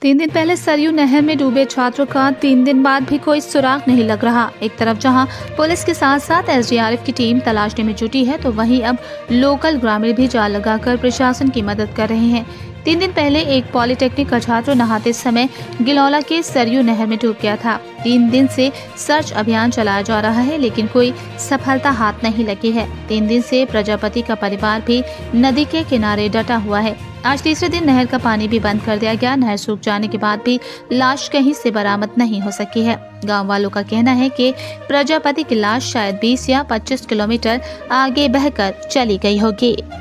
3 दिन पहले सरयू नहर में डूबे छात्रों का 3 दिन बाद भी कोई सुराग नहीं लग रहा। एक तरफ जहां पुलिस के साथ साथ एसडीआरएफ की टीम तलाशने में जुटी है, तो वहीं अब लोकल ग्रामीण भी जाल लगाकर प्रशासन की मदद कर रहे हैं। 3 दिन पहले एक पॉलिटेक्निक का छात्र नहाते समय गिलौला के सरयू नहर में डूब गया था। 3 दिन से सर्च अभियान चलाया जा रहा है, लेकिन कोई सफलता हाथ नहीं लगी है। 3 दिन से प्रजापति का परिवार भी नदी के किनारे डटा हुआ है। आज तीसरे दिन नहर का पानी भी बंद कर दिया गया। नहर सूख जाने के बाद भी लाश कहीं से बरामद नहीं हो सकी है। गांव वालों का कहना है कि प्रजापति की लाश शायद 20 या 25 किलोमीटर आगे बहकर चली गई होगी।